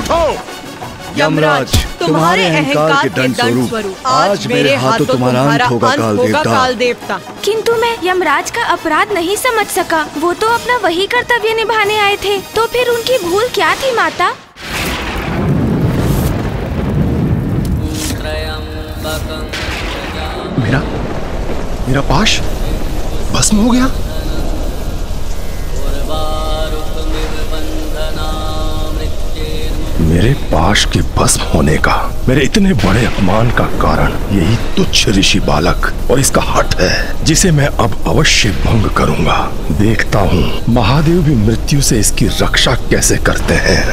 उठो। यमराज, तुम्हारे अहंकार के दंड स्वरूप आज मेरे हाथों तुम्हारा अंत होगा काल देवता। किंतु मैं यमराज का अपराध नहीं समझ सका। वो तो अपना वही कर्तव्य निभाने आए थे, तो फिर उनकी भूल क्या थी माता? मेरा पाश भस्म हो गया। मेरे पाश के भस्म होने का, मेरे इतने बड़े अपमान का कारण यही तुच्छ ऋषि बालक और इसका हठ है, जिसे मैं अब अवश्य भंग करूंगा। देखता हूँ महादेव भी मृत्यु से इसकी रक्षा कैसे करते हैं।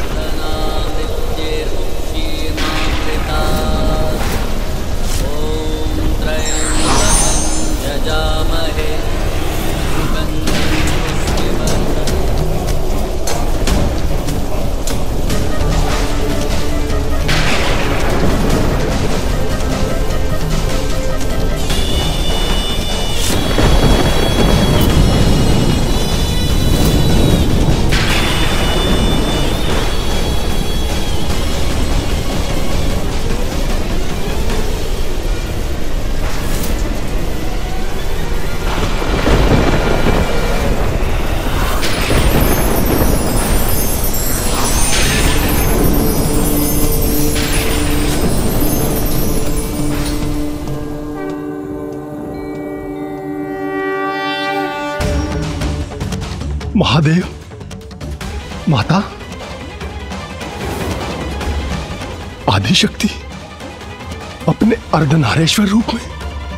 महादेव, माता, आदिशक्ति अपने अर्धनारेश्वर रूप में।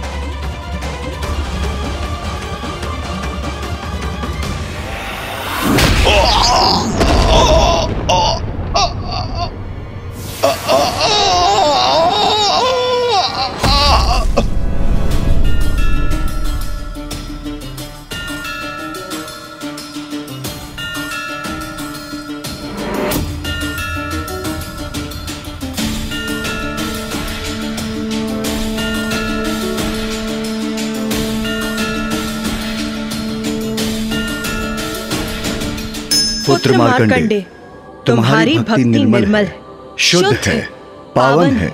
पुत्र मार्कंडे, तुम्हारी भक्ति निर्मल, शुद्ध है, पावन है।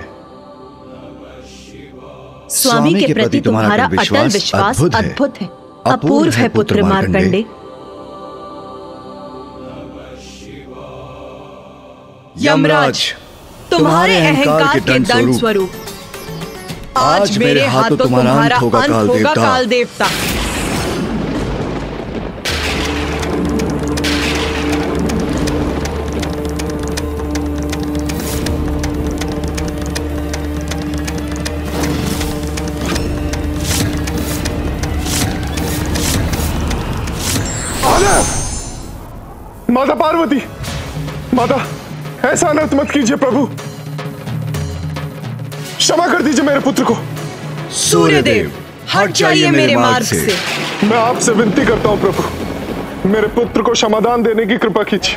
स्वामी के प्रति तुम्हारा अटल विश्वास अद्भुत है, अपूर्व है पुत्र मार्कंडे। यमराज, तुम्हारे अहंकार के दंड स्वरूप आज मेरे हाथों तुम्हारा अंत होगा काल देवता। माता पार्वती, माता ऐसा अनर्थ मत कीजिए प्रभु, क्षमा कर दीजिए मेरे पुत्र को। सूर्यदेव, हट जाइए मेरे मार्ग से। मैं आपसे विनती करता हूं प्रभु, मेरे पुत्र को क्षमादान देने की कृपा कीजिए।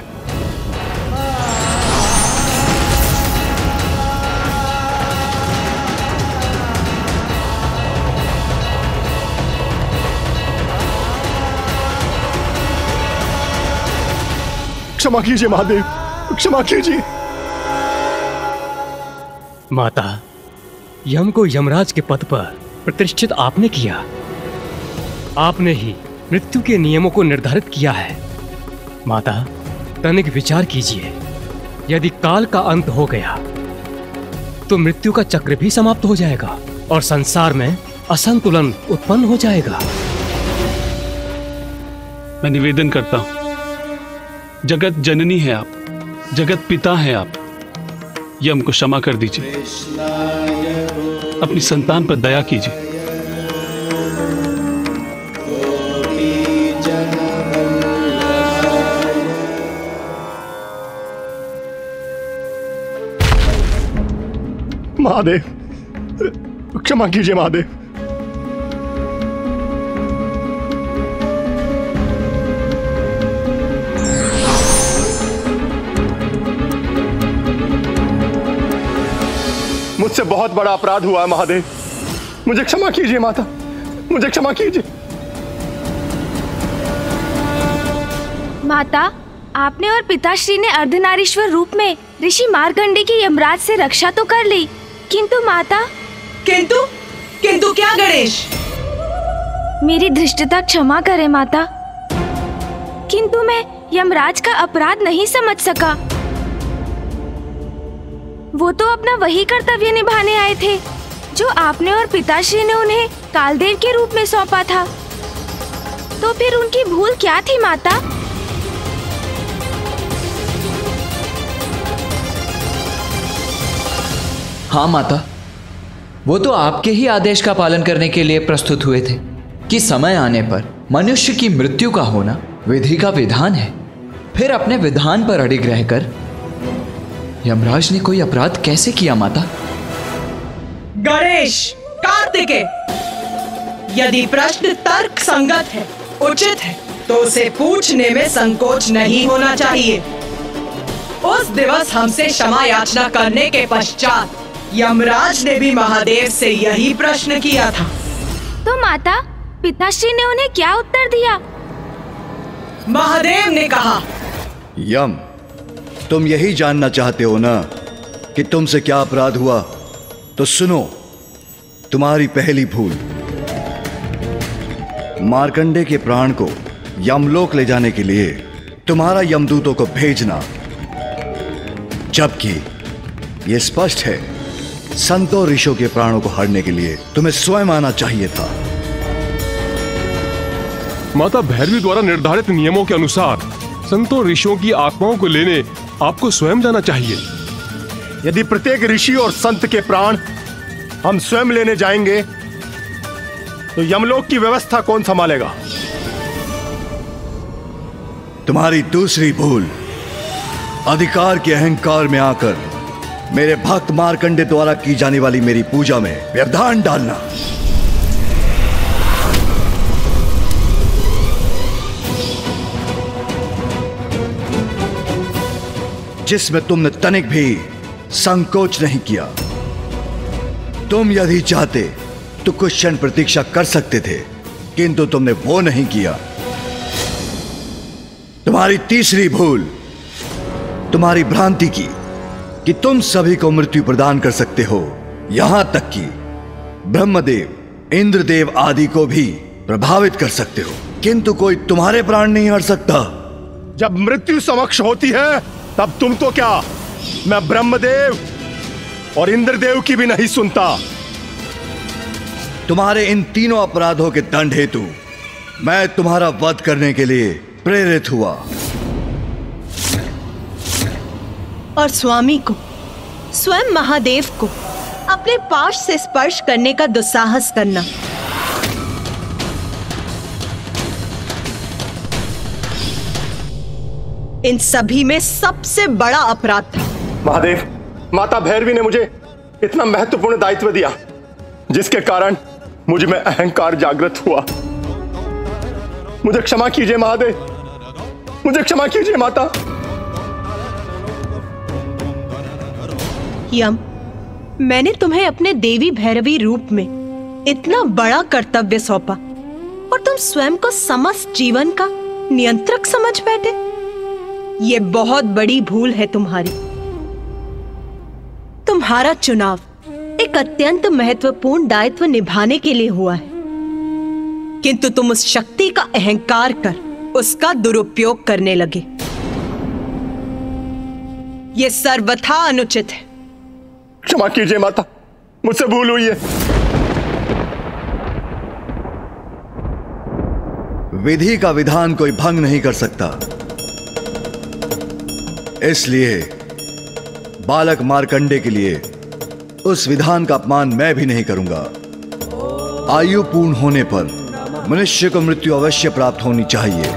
क्षमा कीजिए महादेव, क्षमा कीजिए। माता, यम को यमराज के पद पर प्रतिष्ठित आपने किया। आपने ही मृत्यु के नियमों को निर्धारित किया है। माता, तनिक विचार कीजिए, यदि काल का अंत हो गया तो मृत्यु का चक्र भी समाप्त हो जाएगा और संसार में असंतुलन उत्पन्न हो जाएगा। मैं निवेदन करता हूं, जगत जननी है आप, जगत पिता है आप, यम को क्षमा कर दीजिए, अपनी संतान पर दया कीजिए। महादेव, क्षमा कीजिए महादेव। मुझसे बहुत बड़ा अपराध हुआ है महादेव, मुझे क्षमा कीजिए माता, मुझे क्षमा कीजिए। माता, आपने और पिताश्री ने अर्धनारीश्वर रूप में ऋषि मार्कंडे की यमराज से रक्षा तो कर ली, किंतु माता। किंतु क्या गणेश? मेरी धृष्टता क्षमा करे माता, किंतु मैं यमराज का अपराध नहीं समझ सका। वो तो अपना वही कर्तव्य निभाने आए थे जो आपने और पिताश्री ने उन्हें कालदेव के रूप में सौंपा था। तो फिर उनकी भूल क्या थी माता? हाँ माता, वो तो आपके ही आदेश का पालन करने के लिए प्रस्तुत हुए थे कि समय आने पर मनुष्य की मृत्यु का होना विधि का विधान है। फिर अपने विधान पर अडिग रहकर यमराज ने कोई अपराध कैसे किया माता? गणेश, कार्तिकेय, यदि प्रश्न तर्क संगत है, उचित है, तो उसे पूछने में संकोच नहीं होना चाहिए। उस दिवस हमसे क्षमा याचना करने के पश्चात यमराज ने भी महादेव से यही प्रश्न किया था। तो माता, पिताश्री ने उन्हें क्या उत्तर दिया? महादेव ने कहा, यम, तुम यही जानना चाहते हो ना कि तुमसे क्या अपराध हुआ? तो सुनो, तुम्हारी पहली भूल मार्कंडे के प्राण को यमलोक ले जाने के लिए तुम्हारा यमदूतों को भेजना, जबकि यह स्पष्ट है संतों ऋषियों के प्राणों को हरने के लिए तुम्हें स्वयं आना चाहिए था। माता भैरवी द्वारा निर्धारित नियमों के अनुसार संतों ऋषियों की आत्माओं को लेने आपको स्वयं जाना चाहिए। यदि प्रत्येक ऋषि और संत के प्राण हम स्वयं लेने जाएंगे तो यमलोक की व्यवस्था कौन संभालेगा? तुम्हारी दूसरी भूल अधिकार के अहंकार में आकर मेरे भक्त मार्कंडे द्वारा की जाने वाली मेरी पूजा में व्यवधान डालना। जिसमें तुमने तनिक भी संकोच नहीं किया। तुम यदि चाहते तो कुछ क्षण प्रतीक्षा कर सकते थे, किंतु तुमने वो नहीं किया। तुम्हारी तीसरी भूल तुम्हारी भ्रांति की कि तुम सभी को मृत्यु प्रदान कर सकते हो, यहां तक कि ब्रह्मदेव, इंद्रदेव आदि को भी प्रभावित कर सकते हो, किंतु कोई तुम्हारे प्राण नहीं हर सकता। जब मृत्यु समक्ष होती है तब तुम तो क्या, मैं ब्रह्मदेव और इंद्रदेव की भी नहीं सुनता। तुम्हारे इन तीनों अपराधों के दंड हेतु मैं तुम्हारा वध करने के लिए प्रेरित हुआ। और स्वामी को, स्वयं महादेव को अपने पाश से स्पर्श करने का दुस्साहस करना। इन सभी में सबसे बड़ा अपराध था। महादेव, माता भैरवी ने मुझे इतना महत्वपूर्ण दायित्व दिया जिसके कारण मुझ में अहंकार जागृत हुआ। मुझे क्षमा कीजिए महादेव, मुझे क्षमा कीजिए माता। यम, मैंने तुम्हें अपने देवी भैरवी रूप में इतना बड़ा कर्तव्य सौंपा और तुम स्वयं को समस्त जीवन का नियंत्रक समझ बैठे। ये बहुत बड़ी भूल है तुम्हारी। तुम्हारा चुनाव एक अत्यंत महत्वपूर्ण दायित्व निभाने के लिए हुआ है, किंतु तुम उस शक्ति का अहंकार कर उसका दुरुपयोग करने लगे। ये सर्वथा अनुचित है। क्षमा कीजिए माता, मुझसे भूल हुई है। विधि का विधान कोई भंग नहीं कर सकता, इसलिए बालक मार्कंडे के लिए उस विधान का अपमान मैं भी नहीं करूंगा। आयु पूर्ण होने पर मनुष्य को मृत्यु अवश्य प्राप्त होनी चाहिए।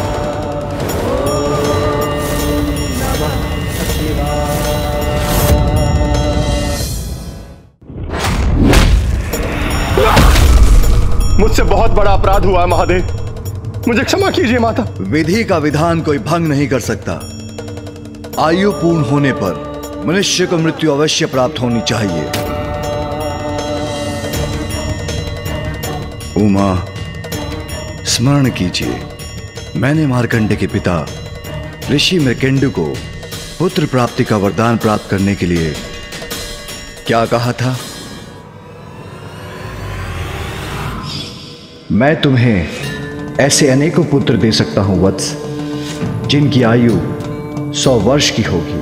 मुझसे बहुत बड़ा अपराध हुआ है महादेव, मुझे क्षमा कीजिए माता। विधि का विधान कोई भंग नहीं कर सकता। आयु पूर्ण होने पर मनुष्य को मृत्यु अवश्य प्राप्त होनी चाहिए। उमा, स्मरण कीजिए, मैंने मार्कंडे के पिता ऋषि मृकेंडु को पुत्र प्राप्ति का वरदान प्राप्त करने के लिए क्या कहा था? मैं तुम्हें ऐसे अनेकों पुत्र दे सकता हूं वत्स, जिनकी आयु 100 वर्ष की होगी,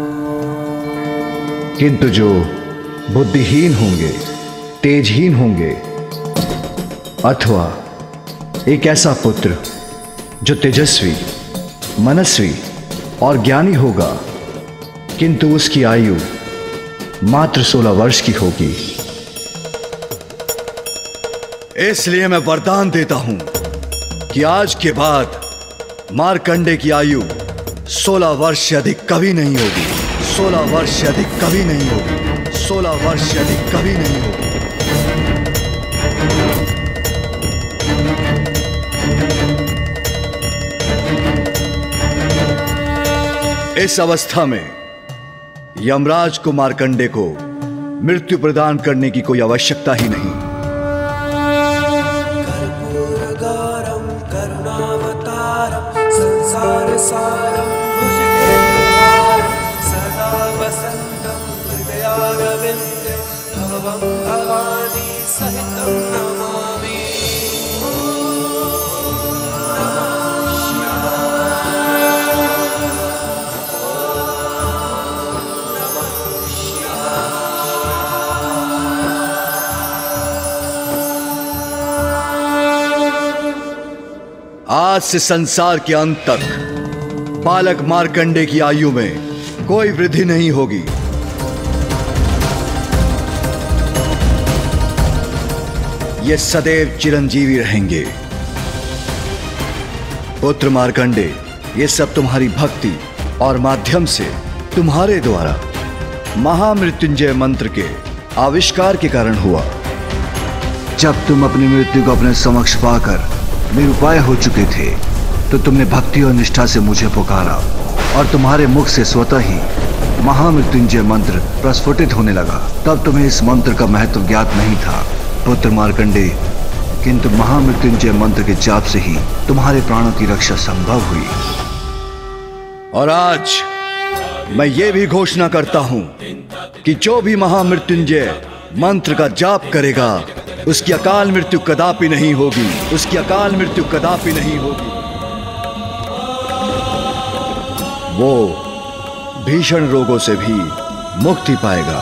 किंतु जो बुद्धिहीन होंगे, तेजहीन होंगे, अथवा एक ऐसा पुत्र जो तेजस्वी, मनस्वी और ज्ञानी होगा, किंतु उसकी आयु मात्र 16 वर्ष की होगी। इसलिए मैं वरदान देता हूं कि आज के बाद मार्कंडे की आयु 16 वर्ष से अधिक कभी नहीं होगी। 16 वर्ष से अधिक कभी नहीं होगी। 16 वर्ष से अधिक कभी नहीं होगी। इस अवस्था में यमराज को मार्कंडे को मृत्यु प्रदान करने की कोई आवश्यकता ही नहीं। आज से संसार के अंत तक बालक मार्कंडे की आयु में कोई वृद्धि नहीं होगी। ये सदैव चिरंजीवी रहेंगे। पुत्र मार्कंडे, ये सब तुम्हारी भक्ति और माध्यम से तुम्हारे द्वारा महामृत्युंजय मंत्र के आविष्कार के कारण हुआ। जब तुम अपनी मृत्यु को अपने समक्ष पाकर निरुपाय हो चुके थे, तो तुमने भक्ति और निष्ठा से मुझे पुकारा और तुम्हारे मुख से स्वतः ही महामृत्युंजय मंत्र प्रस्फुटित होने लगा। तब तुम्हें इस मंत्र का महत्व ज्ञात नहीं था पुत्र मार्कंडे, किंतु महामृत्युंजय मंत्र के जाप से ही तुम्हारे प्राणों की रक्षा संभव हुई। और आज मैं ये भी घोषणा करता हूं कि जो भी महामृत्युंजय मंत्र का जाप करेगा, उसकी अकाल मृत्यु कदापि नहीं होगी। उसकी अकाल मृत्यु कदापि नहीं होगी। वो भीषण रोगों से भी मुक्ति पाएगा।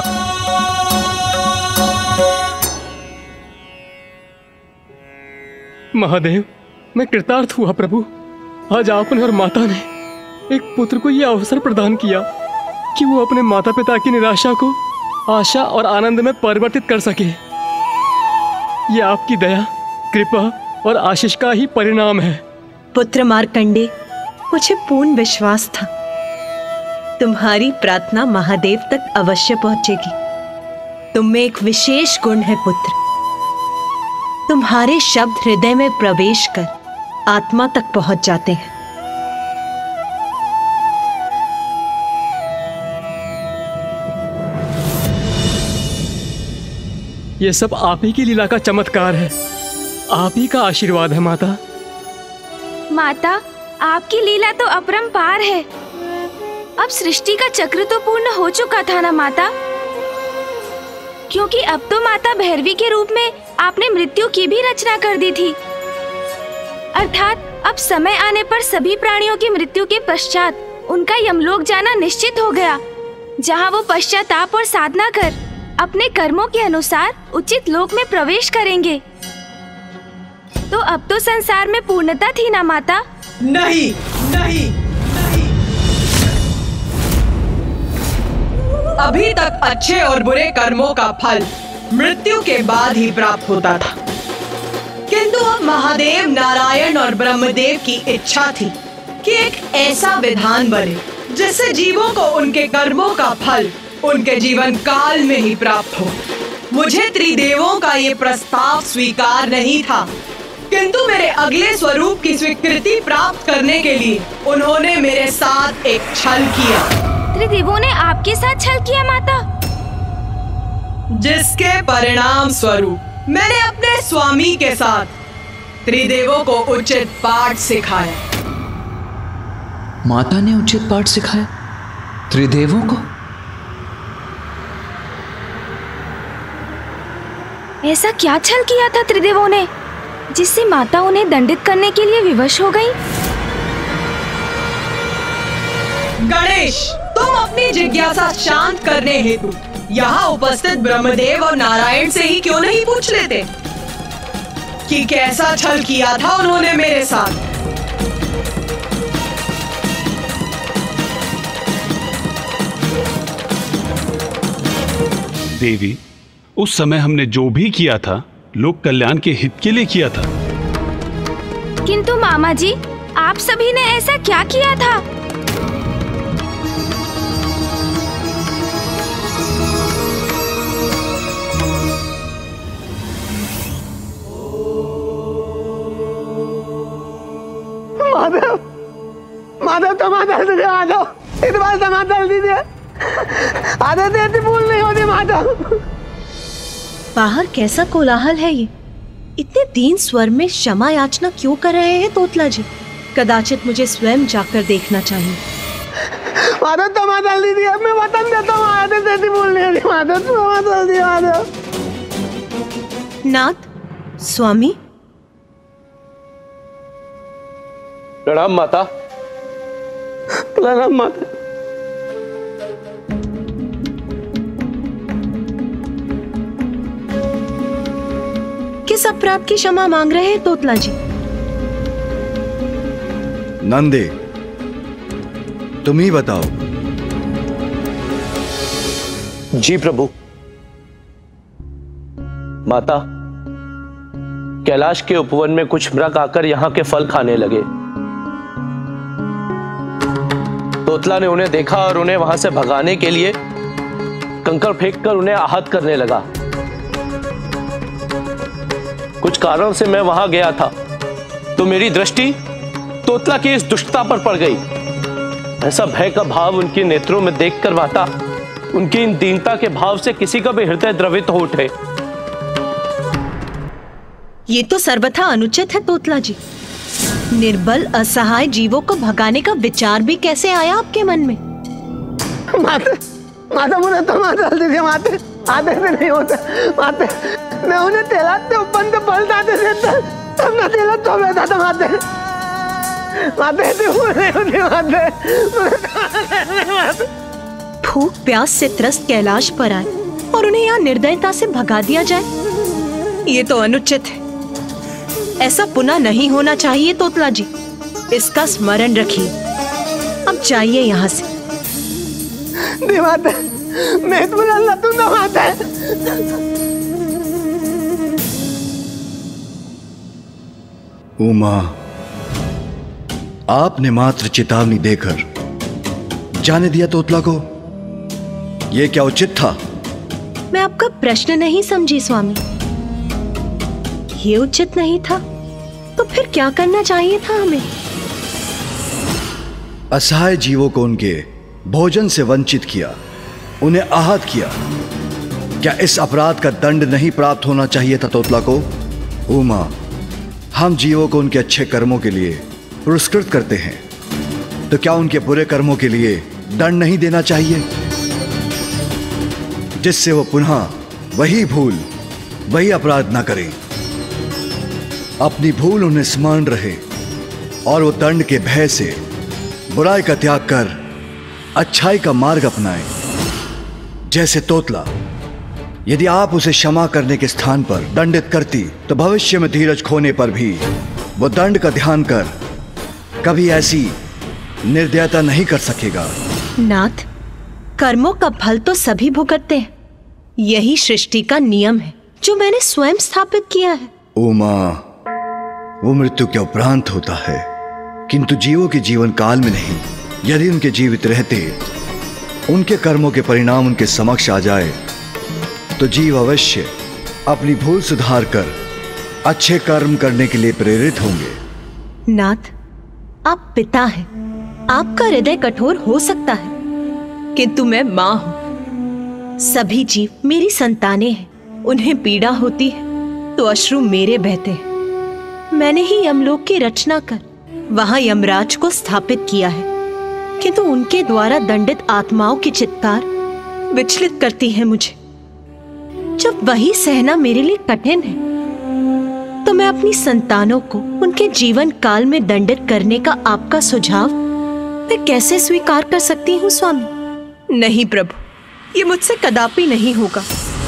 महादेव, मैं कृतार्थ हुआ प्रभु। आज आपने और माता ने एक पुत्र को यह अवसर प्रदान किया कि वो अपने माता पिता की निराशा को आशा और आनंद में परिवर्तित कर सके। ये आपकी दया, कृपा और आशीष का ही परिणाम है। पुत्र मार्कंडे, मुझे पूर्ण विश्वास था तुम्हारी प्रार्थना महादेव तक अवश्य पहुंचेगी। तुम में एक विशेष गुण है पुत्र। तुम्हारे शब्द हृदय में प्रवेश कर आत्मा तक पहुंच जाते हैं। ये सब आप ही की लीला का चमत्कार है। आप ही का आशीर्वाद है माता। माता, आपकी लीला तो अपरंपार है। अब सृष्टि का चक्र तो पूर्ण हो चुका था ना माता, क्योंकि अब तो माता भैरवी के रूप में आपने मृत्यु की भी रचना कर दी थी। अर्थात अब समय आने पर सभी प्राणियों की मृत्यु के पश्चात उनका यमलोक जाना निश्चित हो गया, जहाँ वो पश्चाताप और साधना कर अपने कर्मों के अनुसार उचित लोक में प्रवेश करेंगे। तो अब तो संसार में पूर्णता थी ना माता? नहीं, नहीं, नहीं। अभी तक अच्छे और बुरे कर्मों का फल मृत्यु के बाद ही प्राप्त होता था, किंतु अब महादेव, नारायण और ब्रह्मदेव की इच्छा थी कि एक ऐसा विधान बने जिससे जीवों को उनके कर्मों का फल उनके जीवन काल में ही प्राप्त हो। मुझे त्रिदेवों का ये प्रस्ताव स्वीकार नहीं था, किंतु मेरे अगले स्वरूप की स्वीकृति प्राप्त करने के लिए उन्होंने मेरे साथ एक छल किया। त्रिदेवों ने आपके साथ छल किया माता? जिसके परिणाम स्वरूप मैंने अपने स्वामी के साथ त्रिदेवों को उचित पाठ सिखाया। माता ने उचित पाठ सिखाया त्रिदेवों को? ऐसा क्या छल किया था त्रिदेवों ने जिससे माता उन्हें दंडित करने के लिए विवश हो गई? गणेश, तुम अपनी जिज्ञासा शांत करने हेतु यहाँ उपस्थित ब्रह्मदेव और नारायण से ही क्यों नहीं पूछ लेते कि कैसा छल किया था उन्होंने मेरे साथ? देवी, उस समय हमने जो भी किया था लोक कल्याण के हित के लिए किया था। किंतु मामा जी, आप सभी ने ऐसा क्या किया था? माधव, माधव टमाटर दीजिए, माधव इस बार टमाटर दीजिए। आदत ऐसी भूल नहीं होती माधव। बाहर कैसा कोलाहल है ये? इतने दीन स्वर में क्षमा याचना क्यों कर रहे हैं तोतला जी? कदाचित मुझे स्वयं जाकर देखना चाहिए। माधव टमाटर दीजिए, मैं वतन देता हूँ। आदत ऐसी भूल नहीं होती माधव, टमाटर दीजिए माधव। नाथ, स्वामी। प्रणाम माता। प्रणाम माता। किस अपराध की क्षमा मांग रहे हैं तोतला जी? नंदे, तुम ही बताओ। जी प्रभु। माता, कैलाश के उपवन में कुछ मृग आकर यहाँ के फल खाने लगे। तोतला ने उन्हें देखा और उन्हें वहां से भगाने के लिए कंकड़ फेंककर उन्हें आहत करने लगा। कुछ कारण से मैं वहां गया था तो मेरी दृष्टि तोतला की इस दुष्टता पर पड़ गई। ऐसा भय का भाव उनके नेत्रों में देखकर माता, उनकी इन दीनता के भाव से किसी का भी हृदय द्रवित हो उठे। ये तो सर्वथा अनुचित है तोतला जी। निर्बल असहाय जीवों को भगाने का विचार भी कैसे आया आपके मन में? माते, माता मुझे टमाटर दीजिए माते। आधे से नहीं होता माते। मैं उन्हें तेलाते ऊपर से पलटाते थे तब मैं तेला तो बैठा था माते। माते ऐसी भूल नहीं होती माते। भूख प्यास से त्रस्त कैलाश पर आए और उन्हें यहाँ निर्दयता से भगा दिया जाए, ये तो अनुचित है। ऐसा पुनः नहीं होना चाहिए तोतला जी, इसका स्मरण रखिए। अब जाइए यहाँ से। माते, मैं तुम्हें अल्लाह तुम ना माते। उमा, आपने मात्र चेतावनी देकर जाने दिया तोतला को? यह क्या उचित था? मैं आपका प्रश्न नहीं समझी स्वामी। ये उचित नहीं था तो फिर क्या करना चाहिए था हमें? असहाय जीवों को उनके भोजन से वंचित किया, उन्हें आहत किया। क्या इस अपराध का दंड नहीं प्राप्त होना चाहिए था तोतला को? उमा, हम जीवों को उनके अच्छे कर्मों के लिए पुरस्कृत करते हैं, तो क्या उनके बुरे कर्मों के लिए दंड नहीं देना चाहिए, जिससे वो पुनः वही भूल, वही अपराध ना करें? अपनी भूल उन्हें स्मरण रहे और वो दंड के भय से बुराई का त्याग कर अच्छाई का मार्ग अपनाएं। जैसे तोतला, यदि आप उसे क्षमा करने के स्थान पर दंडित करती तो भविष्य में धीरज खोने पर भी वो दंड का ध्यान कर कभी ऐसी निर्दयता नहीं कर सकेगा। नाथ, कर्मों का फल तो सभी भुगतते हैं। यही सृष्टि का नियम है जो मैंने स्वयं स्थापित किया है। उमा, वो मृत्यु के उपरांत होता है, किंतु जीवों के जीवन काल में नहीं। यदि उनके जीवित रहते उनके कर्मों के परिणाम उनके समक्ष आ जाए तो जीव अवश्य अपनी भूल सुधार कर अच्छे कर्म करने के लिए प्रेरित होंगे। नाथ, आप पिता हैं, आपका हृदय कठोर हो सकता है, किंतु मैं मां हूं। सभी जीव मेरी संतानें हैं। उन्हें पीड़ा होती है तो अश्रु मेरे बहते हैं। मैंने ही यमलोक की रचना कर वहां यमराज को स्थापित किया है। किंतु उनके द्वारा दंडित आत्माओं की चित्कार विचलित करती है मुझे। जब वही सहना मेरे लिए कठिन है, तो मैं अपनी संतानों को उनके जीवन काल में दंडित करने का आपका सुझाव मैं कैसे स्वीकार कर सकती हूँ स्वामी? नहीं प्रभु, ये मुझसे कदापि नहीं होगा।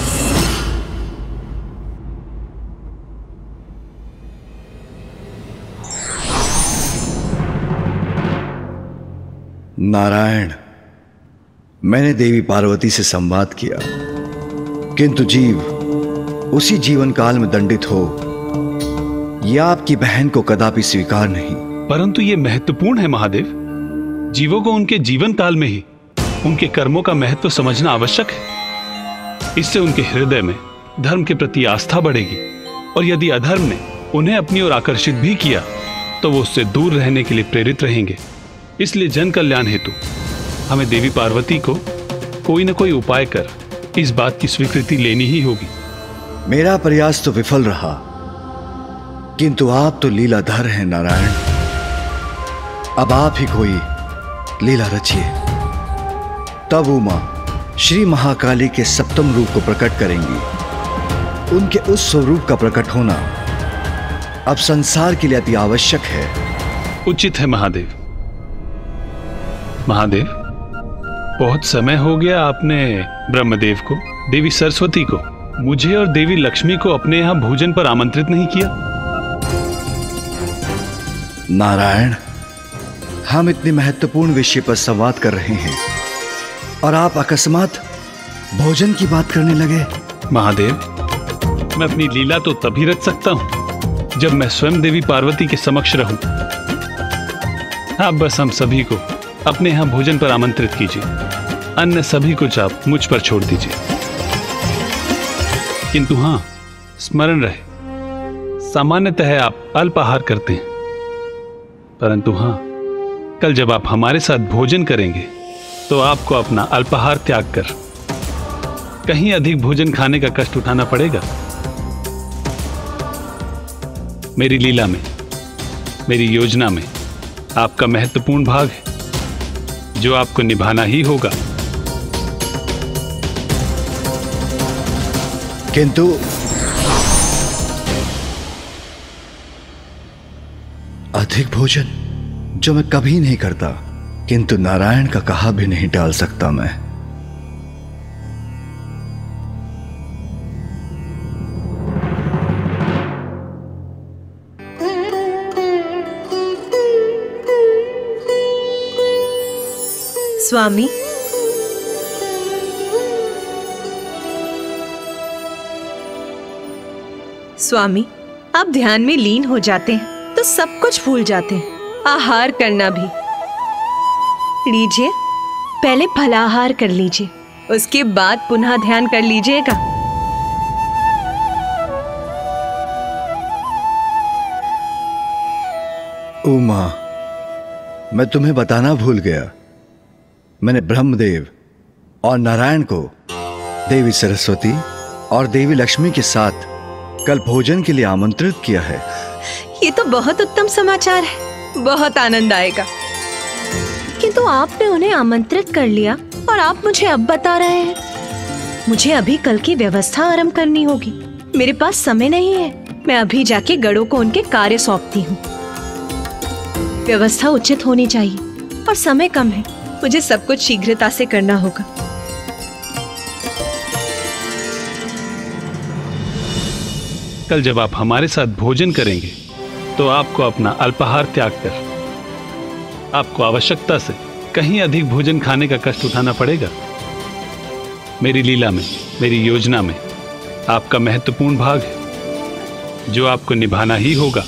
नारायण, मैंने देवी पार्वती से संवाद किया, किंतु जीव उसी जीवन काल में दंडित हो, यह आपकी बहन को कदापि स्वीकार नहीं। परंतु यह महत्वपूर्ण है महादेव। जीवों को उनके जीवन काल में ही उनके कर्मों का महत्व समझना आवश्यक है। इससे उनके हृदय में धर्म के प्रति आस्था बढ़ेगी, और यदि अधर्म ने उन्हें अपनी ओर आकर्षित भी किया तो वो उससे दूर रहने के लिए प्रेरित रहेंगे। इसलिए जन कल्याण हेतु हमें देवी पार्वती को कोई न कोई उपाय कर इस बात की स्वीकृति लेनी ही होगी। मेरा प्रयास तो विफल रहा, किंतु आप तो लीलाधर हैं नारायण। अब आप ही कोई लीला रचिए, तब उमा श्री महाकाली के सप्तम रूप को प्रकट करेंगी। उनके उस स्वरूप का प्रकट होना अब संसार के लिए अति आवश्यक है। उचित है महादेव। महादेव, बहुत समय हो गया आपने ब्रह्मदेव को, देवी सरस्वती को, मुझे और देवी लक्ष्मी को अपने यहां भोजन पर आमंत्रित नहीं किया। नारायण, हम इतने महत्वपूर्ण विषय पर संवाद कर रहे हैं और आप अकस्मात भोजन की बात करने लगे। महादेव, मैं अपनी लीला तो तभी रच सकता हूं जब मैं स्वयं देवी पार्वती के समक्ष रहूं। आप बस हम सभी को अपने यहां भोजन पर आमंत्रित कीजिए, अन्य सभी कुछ आप मुझ पर छोड़ दीजिए। किंतु हां, स्मरण रहे, सामान्यतः आप अल्पाहार करते हैं, परंतु हां, कल जब आप हमारे साथ भोजन करेंगे तो आपको अपना अल्पाहार त्याग कर कहीं अधिक भोजन खाने का कष्ट उठाना पड़ेगा। मेरी लीला में, मेरी योजना में आपका महत्वपूर्ण भाग है, जो आपको निभाना ही होगा। किंतु अधिक भोजन जो मैं कभी नहीं करता, किंतु नारायण का कहा भी नहीं टाल सकता मैं। स्वामी, स्वामी, आप ध्यान में लीन हो जाते हैं तो सब कुछ भूल जाते हैं, आहार करना भी। लीजिए, पहले फलाहार कर लीजिए, उसके बाद पुनः ध्यान कर लीजिएगा। उमा, मैं तुम्हें बताना भूल गया, मैंने ब्रह्मदेव और नारायण को देवी सरस्वती और देवी लक्ष्मी के साथ कल भोजन के लिए आमंत्रित किया है। ये तो बहुत उत्तम समाचार है, बहुत आनंद आएगा। किंतु आपने उन्हें आमंत्रित कर लिया और आप मुझे अब बता रहे हैं। मुझे अभी कल की व्यवस्था आरंभ करनी होगी, मेरे पास समय नहीं है। मैं अभी जाके गढ़ों को उनके कार्य सौंपती हूँ। व्यवस्था उचित होनी चाहिए और समय कम है, मुझे सब कुछ शीघ्रता से करना होगा। कल जब आप हमारे साथ भोजन करेंगे तो आपको अपना अल्पाहार त्याग कर आपको आवश्यकता से कहीं अधिक भोजन खाने का कष्ट उठाना पड़ेगा। मेरी लीला में, मेरी योजना में आपका महत्वपूर्ण भाग है, जो आपको निभाना ही होगा।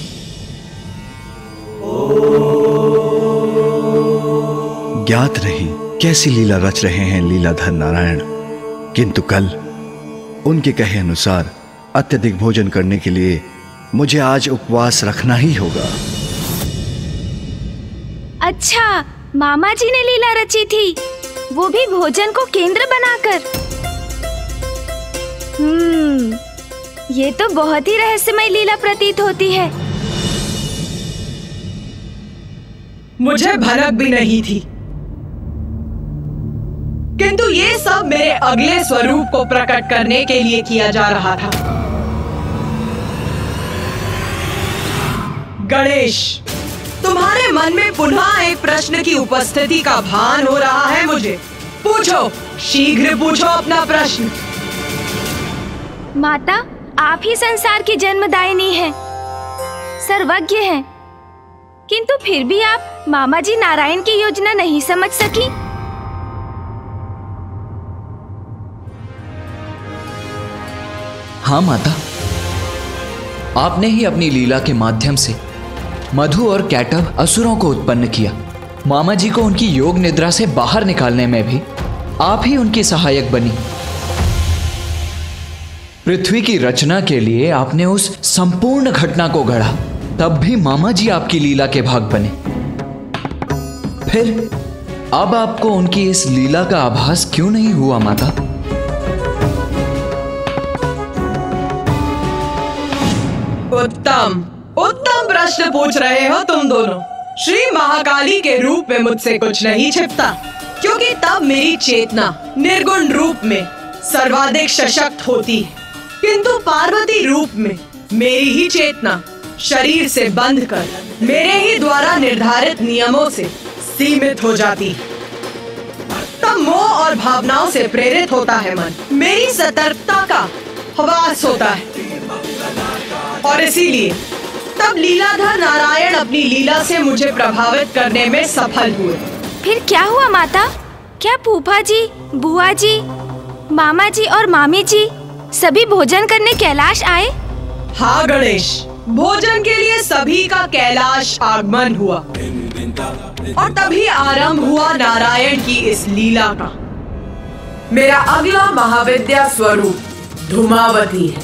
ज्ञात नहीं कैसी लीला रच रहे हैं लीलाधर नारायण, किंतु कल उनके कहे अनुसार अत्यधिक भोजन करने के लिए मुझे आज उपवास रखना ही होगा। अच्छा, मामा जी ने लीला रची थी, वो भी भोजन को केंद्र बनाकर। ये तो बहुत ही रहस्यमय लीला प्रतीत होती है। मुझे भनक भी नहीं थी मेरे अगले स्वरूप को प्रकट करने के लिए किया जा रहा था। गणेश, तुम्हारे मन में पुनः एक प्रश्न की उपस्थिति का भान हो रहा है मुझे। पूछो, शीघ्र पूछो अपना प्रश्न। माता, आप ही संसार की जन्मदायिनी हैं, सर्वज्ञ हैं, किंतु फिर भी आप मामा जी नारायण की योजना नहीं समझ सकी। हाँ माता, आपने ही अपनी लीला के माध्यम से मधु और कैटव असुरों को उत्पन्न किया। मामा जी को उनकी योग निद्रा से बाहर निकालने में भी आप ही उनकी सहायक बनी। पृथ्वी की रचना के लिए आपने उस संपूर्ण घटना को गढ़ा, तब भी मामा जी आपकी लीला के भाग बने। फिर अब आपको उनकी इस लीला का आभास क्यों नहीं हुआ माता? उत्तम उत्तम प्रश्न पूछ रहे हो तुम दोनों। श्री महाकाली के रूप में मुझसे कुछ नहीं छिपता, क्योंकि तब मेरी चेतना निर्गुण रूप में सर्वाधिक सशक्त होती है, किंतु पार्वती रूप में मेरी ही चेतना शरीर से बंध कर मेरे ही द्वारा निर्धारित नियमों से सीमित हो जाती है। तब मोह और भावनाओं से प्रेरित होता है मन, मेरी सतर्कता का हवास होता है, और इसीलिए तब लीलाधर नारायण अपनी लीला से मुझे प्रभावित करने में सफल हुए। फिर क्या हुआ माता? क्या फूफा जी, बुआ जी, मामा जी और मामी जी सभी भोजन करने कैलाश आए? हाँ गणेश, भोजन के लिए सभी का कैलाश आगमन हुआ, और तभी आरंभ हुआ नारायण की इस लीला का। मेरा अगला महाविद्या स्वरूप धूमावती है।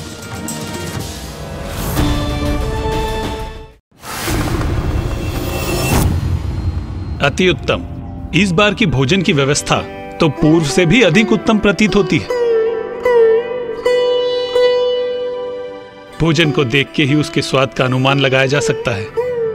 अति उत्तम। इस बार की भोजन की व्यवस्था तो पूर्व से भी अधिक उत्तम प्रतीत होती है। भोजन को देख के ही उसके स्वाद का अनुमान लगाया जा सकता है।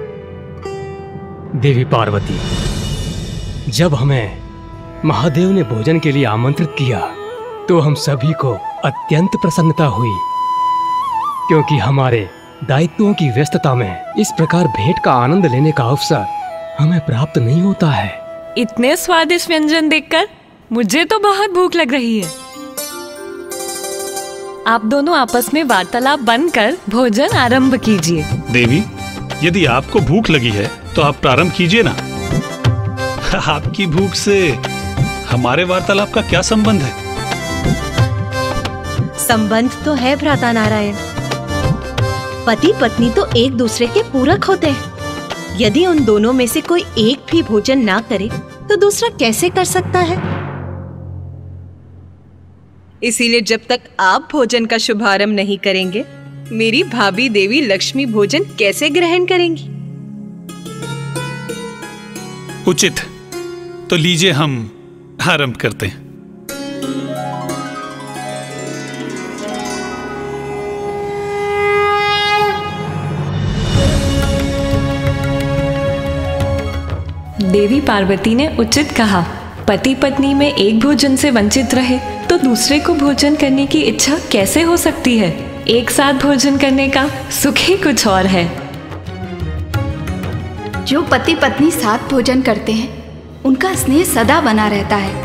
देवी पार्वती, जब हमें महादेव ने भोजन के लिए आमंत्रित किया तो हम सभी को अत्यंत प्रसन्नता हुई, क्योंकि हमारे दायित्वों की व्यस्तता में इस प्रकार भेंट का आनंद लेने का अवसर हमें प्राप्त नहीं होता है। इतने स्वादिष्ट व्यंजन देखकर मुझे तो बहुत भूख लग रही है। आप दोनों आपस में वार्तालाप बंद कर भोजन आरंभ कीजिए। देवी, यदि आपको भूख लगी है तो आप प्रारंभ कीजिए ना। आपकी भूख से हमारे वार्तालाप का क्या संबंध है? संबंध तो है भ्राता नारायण। पति पत्नी तो एक दूसरे के पूरक होते हैं। यदि उन दोनों में से कोई एक भी भोजन ना करे तो दूसरा कैसे कर सकता है? इसीलिए जब तक आप भोजन का शुभारंभ नहीं करेंगे, मेरी भाभी देवी लक्ष्मी भोजन कैसे ग्रहण करेंगी? उचित, तो लीजिए हम आरंभ करते हैं। देवी पार्वती ने उचित कहा। पति पत्नी में एक भोजन से वंचित रहे तो दूसरे को भोजन करने की इच्छा कैसे हो सकती है? एक साथ भोजन करने का सुख ही कुछ और है। जो पति पत्नी साथ भोजन करते हैं उनका स्नेह सदा बना रहता है।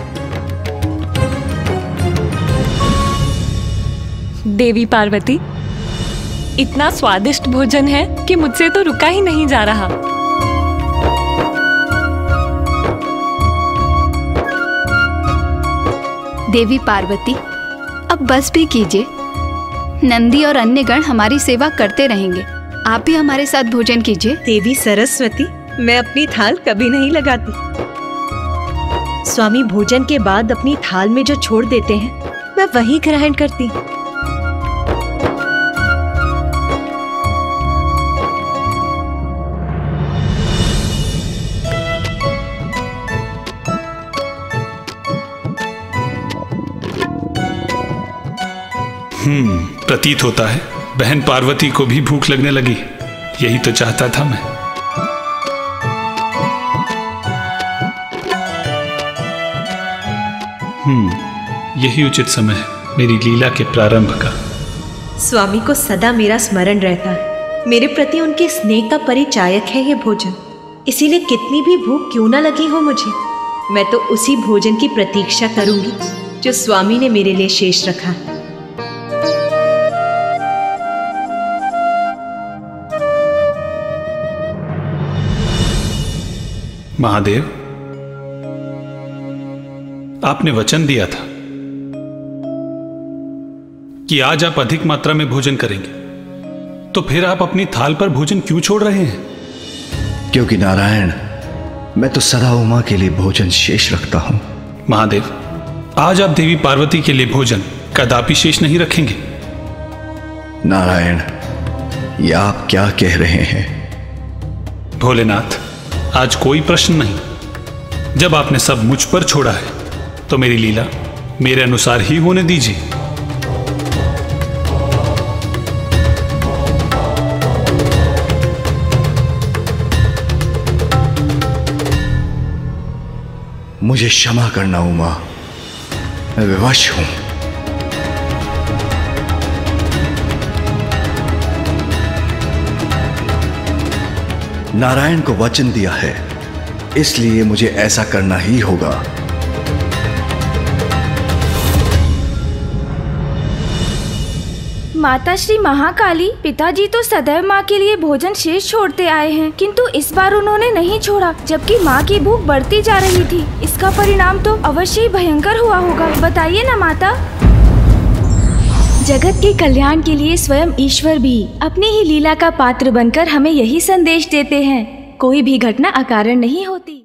देवी पार्वती, इतना स्वादिष्ट भोजन है कि मुझसे तो रुका ही नहीं जा रहा। देवी पार्वती, अब बस भी कीजिए। नंदी और अन्य गण हमारी सेवा करते रहेंगे, आप भी हमारे साथ भोजन कीजिए। देवी सरस्वती, मैं अपनी थाल कभी नहीं लगाती। स्वामी भोजन के बाद अपनी थाल में जो छोड़ देते हैं मैं वही ग्रहण करती। प्रतीत होता है बहन पार्वती को भी भूख लगने लगी। यही तो चाहता था मैं। यही उचित समय है मेरी लीला के प्रारंभ का। स्वामी को सदा मेरा स्मरण रहता है। मेरे प्रति उनके स्नेह का परिचायक है ये भोजन। इसीलिए कितनी भी भूख क्यों ना लगी हो मुझे, मैं तो उसी भोजन की प्रतीक्षा करूंगी जो स्वामी ने मेरे लिए शेष रखा है। महादेव, आपने वचन दिया था कि आज आप अधिक मात्रा में भोजन करेंगे, तो फिर आप अपनी थाल पर भोजन क्यों छोड़ रहे हैं? क्योंकि नारायण, मैं तो सदा उमा के लिए भोजन शेष रखता हूं। महादेव, आज आप देवी पार्वती के लिए भोजन कदापि शेष नहीं रखेंगे। नारायण, ये आप क्या कह रहे हैं? भोलेनाथ, आज कोई प्रश्न नहीं। जब आपने सब मुझ पर छोड़ा है तो मेरी लीला मेरे अनुसार ही होने दीजिए। मुझे क्षमा करना उमा, मैं विवश हूं। नारायण को वचन दिया है, इसलिए मुझे ऐसा करना ही होगा। माता श्री महाकाली, पिताजी तो सदैव माँ के लिए भोजन शेष छोड़ते आए हैं, किंतु इस बार उन्होंने नहीं छोड़ा, जबकि माँ की भूख बढ़ती जा रही थी। इसका परिणाम तो अवश्य ही भयंकर हुआ होगा। बताइए ना माता। जगत के कल्याण के लिए स्वयं ईश्वर भी अपनी ही लीला का पात्र बनकर हमें यही संदेश देते हैं, कोई भी घटना अकारण नहीं होती।